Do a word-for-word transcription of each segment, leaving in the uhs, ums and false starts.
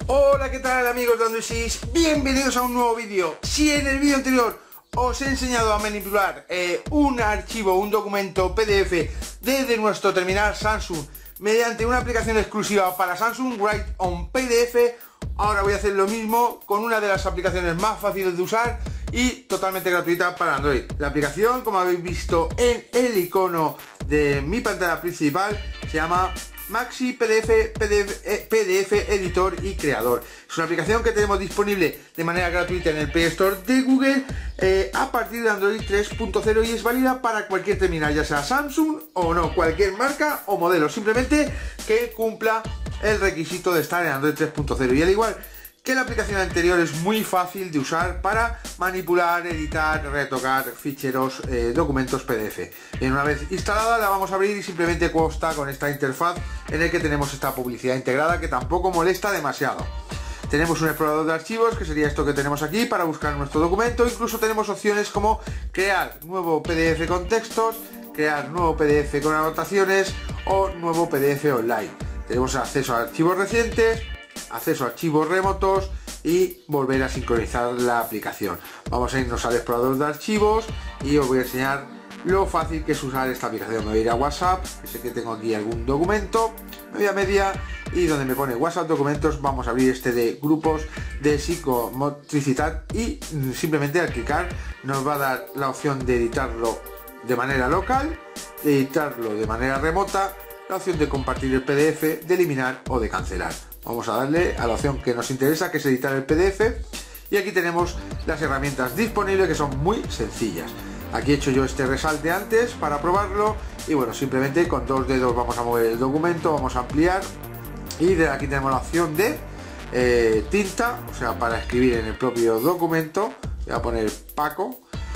Hola, ¿qué tal amigos de Android? Bienvenidos a un nuevo vídeo. Si en el vídeo anterior os he enseñado a manipular eh, un archivo, un documento P D F desde nuestro terminal Samsung mediante una aplicación exclusiva para Samsung, Write on P D F, ahora voy a hacer lo mismo con una de las aplicaciones más fáciles de usar y totalmente gratuita para Android. La aplicación, como habéis visto en el icono de mi pantalla principal, se llama Maxi P D F, P D F, P D F Editor y Creador. Es una aplicación que tenemos disponible de manera gratuita en el Play Store de Google eh, a partir de Android tres punto cero y es válida para cualquier terminal, ya sea Samsung o no, cualquier marca o modelo, simplemente que cumpla el requisito de estar en Android tres punto cero. Y al igual que la aplicación anterior, es muy fácil de usar para manipular, editar, retocar ficheros, eh, documentos P D F. Bien, una vez instalada la vamos a abrir y simplemente consta con esta interfaz en el que tenemos esta publicidad integrada que tampoco molesta demasiado. Tenemos un explorador de archivos, que sería esto que tenemos aquí para buscar nuestro documento. Incluso tenemos opciones como crear nuevo P D F con textos, crear nuevo P D F con anotaciones o nuevo P D F online. Tenemos acceso a archivos recientes, acceso a archivos remotos y volver a sincronizar la aplicación. Vamos a irnos al explorador de archivos y os voy a enseñar lo fácil que es usar esta aplicación. Me voy a ir a WhatsApp, que sé que tengo aquí algún documento, me voy a media y donde me pone WhatsApp documentos vamos a abrir este de grupos de psicomotricidad y simplemente al clicar nos va a dar la opción de editarlo de manera local, de editarlo de manera remota, la opción de compartir el P D F, de eliminar o de cancelar. Vamos a darle a la opción que nos interesa, que es editar el P D F, y aquí tenemos las herramientas disponibles, que son muy sencillas. Aquí he hecho yo este resalte antes para probarlo y bueno, simplemente con dos dedos vamos a mover el documento, vamos a ampliar y de aquí tenemos la opción de eh, tinta, o sea, para escribir en el propio documento. Voy a poner Paco,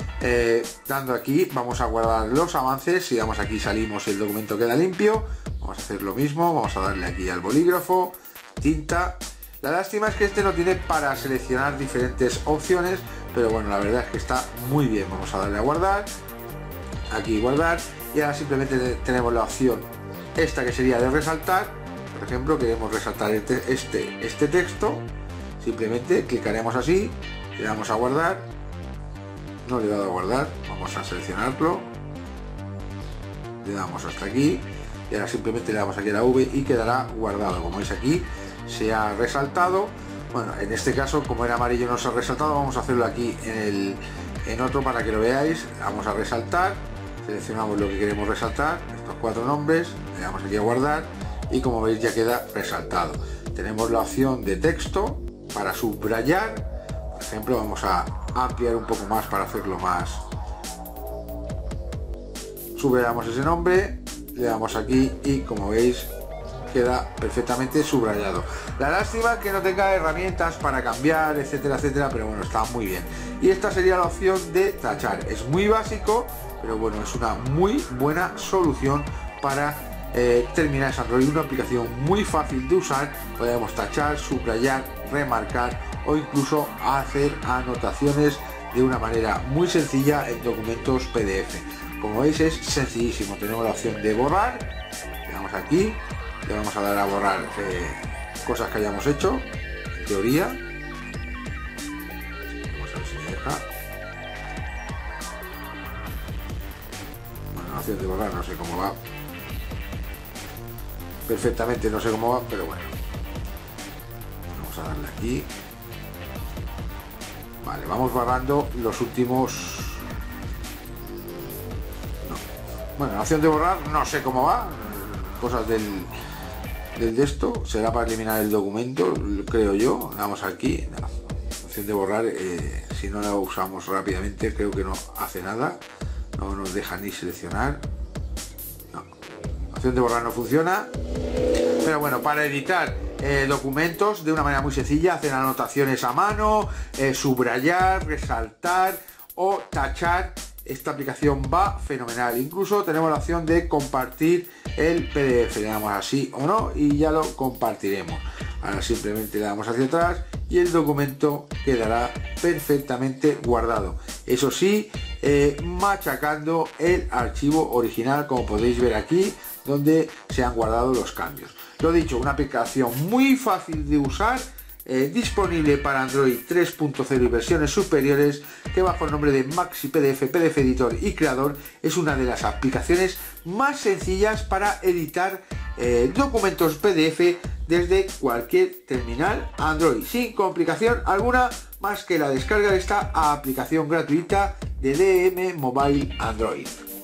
eh, dando aquí vamos a guardar los avances. Si damos aquí salimos, el documento queda limpio. Vamos a hacer lo mismo, vamos a darle aquí al bolígrafo, tinta. La lástima es que este no tiene para seleccionar diferentes opciones, pero bueno, la verdad es que está muy bien. Vamos a darle a guardar, aquí guardar, y ahora simplemente tenemos la opción esta, que sería de resaltar. Por ejemplo, queremos resaltar este, este, este texto, simplemente clicaremos así, le damos a guardar, no le he dado a guardar, vamos a seleccionarlo, le damos hasta aquí y ahora simplemente le damos aquí a la V y quedará guardado. Como veis aquí se ha resaltado. Bueno, en este caso, como era amarillo no se ha resaltado, vamos a hacerlo aquí en, el, en otro para que lo veáis. Vamos a resaltar, seleccionamos lo que queremos resaltar, estos cuatro nombres, le damos aquí a guardar y como veis ya queda resaltado. Tenemos la opción de texto para subrayar, por ejemplo, vamos a ampliar un poco más para hacerlo más. Subrayamos ese nombre, le damos aquí y como veis queda perfectamente subrayado. La lástima es que no tenga herramientas para cambiar, etcétera, etcétera, pero bueno, está muy bien. Y esta sería la opción de tachar. Es muy básico, pero bueno, es una muy buena solución para eh, terminales Android. Una aplicación muy fácil de usar. Podemos tachar, subrayar, remarcar o incluso hacer anotaciones de una manera muy sencilla en documentos P D F. Como veis es sencillísimo. Tenemos la opción de borrar, le damos aquí, le vamos a dar a borrar eh, cosas que hayamos hecho, en teoría. Vamos a ver si me deja. Bueno, la opción de borrar no sé cómo va. Perfectamente no sé cómo va, pero bueno. Vamos a darle aquí. Vale, vamos borrando los últimos. No. Bueno, la opción de borrar no sé cómo va. Cosas del, del de esto, será para eliminar el documento, creo yo. Vamos aquí, la opción de borrar, eh, si no la usamos rápidamente creo que no hace nada, no nos deja ni seleccionar. No. La opción de borrar no funciona, pero bueno, para editar eh, documentos de una manera muy sencilla, hacer anotaciones a mano, eh, subrayar, resaltar o tachar, esta aplicación va fenomenal. Incluso tenemos la opción de compartir el P D F, le damos así o no y ya lo compartiremos. Ahora simplemente le damos hacia atrás y el documento quedará perfectamente guardado. Eso sí, eh, machacando el archivo original, como podéis ver aquí, donde se han guardado los cambios. Lo dicho, una aplicación muy fácil de usar, eh, disponible para Android tres punto cero y versiones superiores, que bajo el nombre de Maxi P D F, P D F Editor y Creador es una de las aplicaciones más sencillas para editar eh, documentos P D F desde cualquier terminal Android, sin complicación alguna más que la descarga de esta aplicación gratuita de D M Mobile Android.